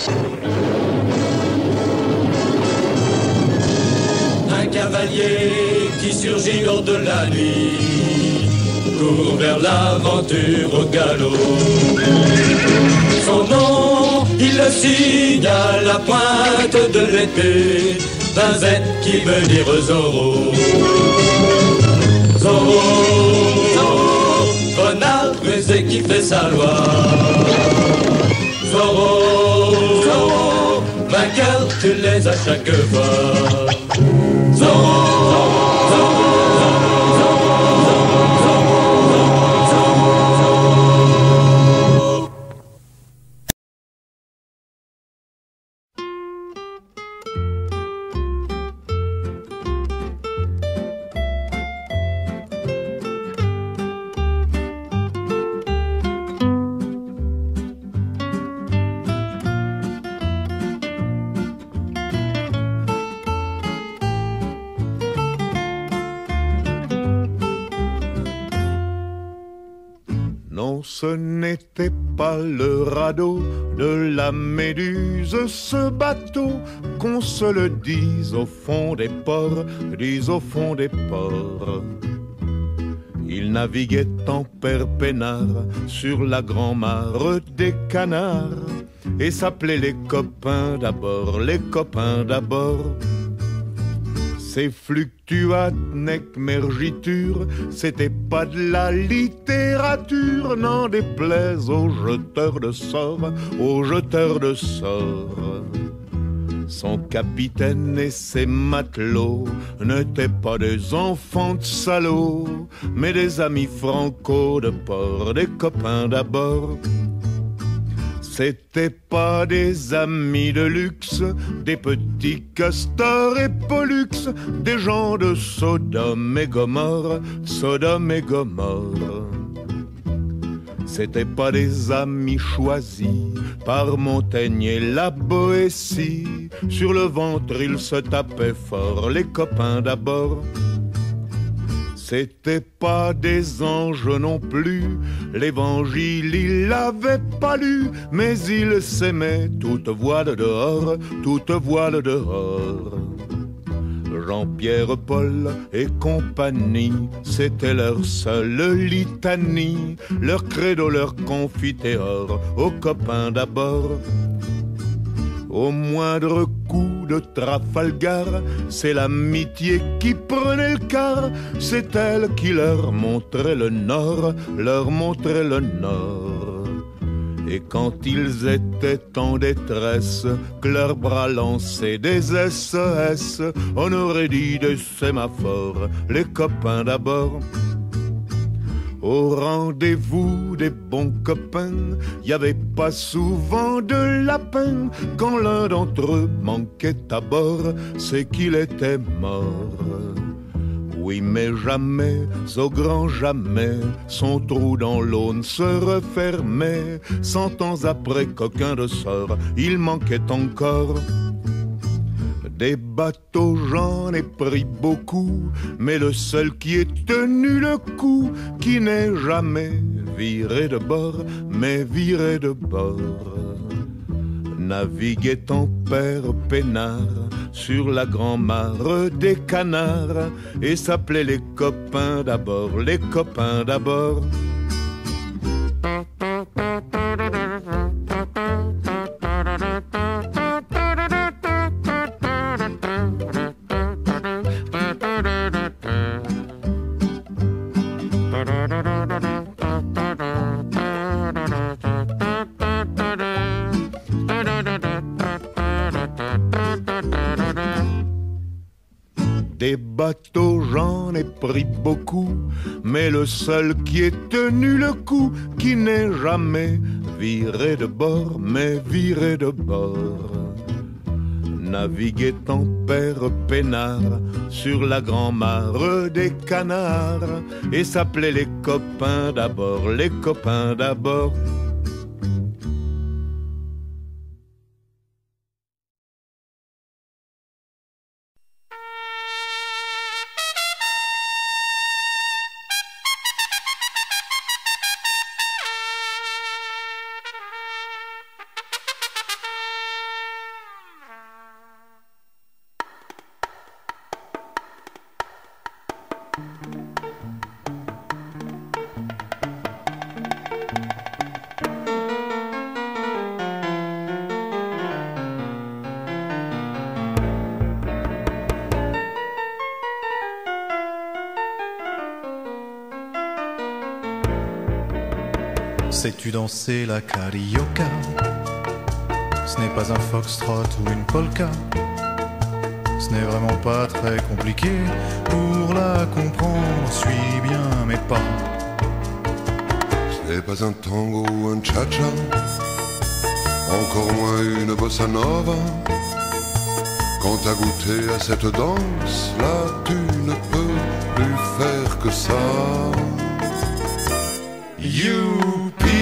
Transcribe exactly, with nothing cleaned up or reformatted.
Un cavalier qui surgit lors de la nuit court vers l'aventure au galop. Son nom, il le signe à la pointe de l'épée d'un Z qui veut dire Zorro. Zorro, Zorro, renard rusé qui fait sa loi. Zorro, Zorro, vainqueur, tu les as chaque fois. Zorro, Zorro, Non, ce n'était pas le radeau de la Méduse, ce bateau, qu'on se le dise au fond des ports, dise au fond des ports. Il naviguait en père peinard sur la grand-mare des canards et s'appelait les copains d'abord, les copains d'abord. Ces fluctuates nec mergiture, c'était pas de la littérature, n'en déplaise aux jeteurs de sorts, aux jeteurs de sorts. Son capitaine et ses matelots n'étaient pas des enfants de salauds, mais des amis franco de port, des copains d'abord. C'étaient pas des amis de luxe, des petits castors et pollux, des gens de Sodome et Gomorre, Sodome et Gomorre. C'étaient pas des amis choisis par Montaigne et la Boétie. Sur le ventre ils se tapaient fort, les copains d'abord. C'étaient pas des anges non plus, l'évangile il l'avait pas lu, mais ils s'aimaient toute voile dehors, toute voile dehors. Jean-Pierre, Paul et compagnie, c'était leur seule litanie, leur credo, leur confiteor, aux copains d'abord. Au moindre coup de Trafalgar, c'est l'amitié qui prenait le quart, c'est elle qui leur montrait le nord, leur montrait le nord. Et quand ils étaient en détresse, que leurs bras lançaient des S O S, on aurait dit des sémaphores, les copains d'abord. Au rendez-vous des bons copains, y avait pas souvent de lapin. Quand l'un d'entre eux manquait à bord, c'est qu'il était mort. Oui, mais jamais, au grand jamais, son trou dans l'Aune se refermait. Cent ans après qu'aucun de sort, il manquait encore. Des bateaux, j'en ai pris beaucoup, mais le seul qui ait tenu le coup, qui n'est jamais viré de bord, mais viré de bord, naviguait en père peinard sur la grand-mare des canards et s'appelait les copains d'abord, les copains d'abord. Des bateaux, j'en ai pris beaucoup, mais le seul qui ait tenu le coup, qui n'est jamais viré de bord, mais viré de bord, naviguait en père peinard sur la grand-mare des canards et s'appelait les copains d'abord, les copains d'abord. Sais-tu danser la carioca? Ce n'est pas un foxtrot ou une polka. Ce n'est vraiment pas très compliqué. Pour la comprendre, suis bien mes pas. Ce n'est pas un tango ou un cha-cha, encore moins une bossa nova. Quand t'as goûté à cette danse, là tu ne peux plus faire que ça. Youpi!